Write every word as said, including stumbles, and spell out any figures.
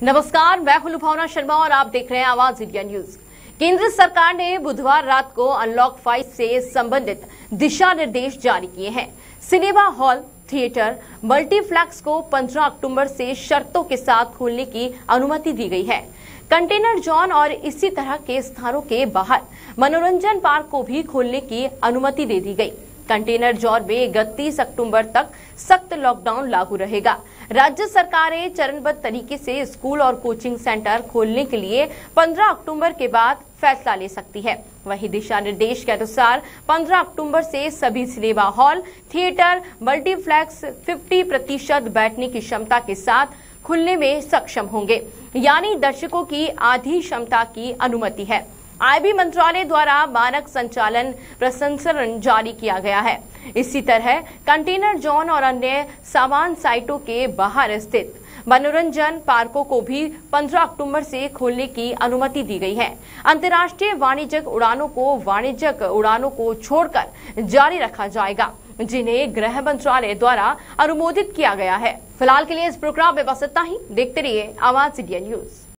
नमस्कार, मैं हूं लुभावना शर्मा और आप देख रहे हैं आवाज इंडिया न्यूज। केंद्र सरकार ने बुधवार रात को अनलॉक फाइव से संबंधित दिशा निर्देश जारी किए हैं। सिनेमा हॉल, थिएटर, मल्टीप्लेक्स को पंद्रह अक्टूबर से शर्तों के साथ खोलने की अनुमति दी गई है। कंटेनर जोन और इसी तरह के स्थानों के बाहर मनोरंजन पार्क को भी खोलने की अनुमति दे दी गई। कंटेनर जोन में इकतीस अक्टूबर तक सख्त लॉकडाउन लागू रहेगा। राज्य सरकारें चरणबद्ध तरीके से स्कूल और कोचिंग सेंटर खोलने के लिए पंद्रह अक्टूबर के बाद फैसला ले सकती है। वहीं दिशा निर्देश के अनुसार पंद्रह अक्टूबर से सभी सिनेमा हॉल, थिएटर, मल्टीप्लेक्स पचास प्रतिशत बैठने की क्षमता के साथ खुलने में सक्षम होंगे, यानी दर्शकों की आधी क्षमता की अनुमति है। आईबी मंत्रालय द्वारा मानक संचालन प्रसंस्करण जारी किया गया है। इसी तरह कंटेनर जोन और अन्य सामान साइटों के बाहर स्थित मनोरंजन पार्कों को भी पंद्रह अक्टूबर से खोलने की अनुमति दी गई है। अंतर्राष्ट्रीय वाणिज्यिक उड़ानों को वाणिज्यिक उड़ानों को छोड़कर जारी रखा जाएगा, जिन्हें गृह मंत्रालय द्वारा अनुमोदित किया गया है। फिलहाल के लिए इस प्रोग्राम में बस इतना ही। देखते रहिए आवाज इंडिया न्यूज।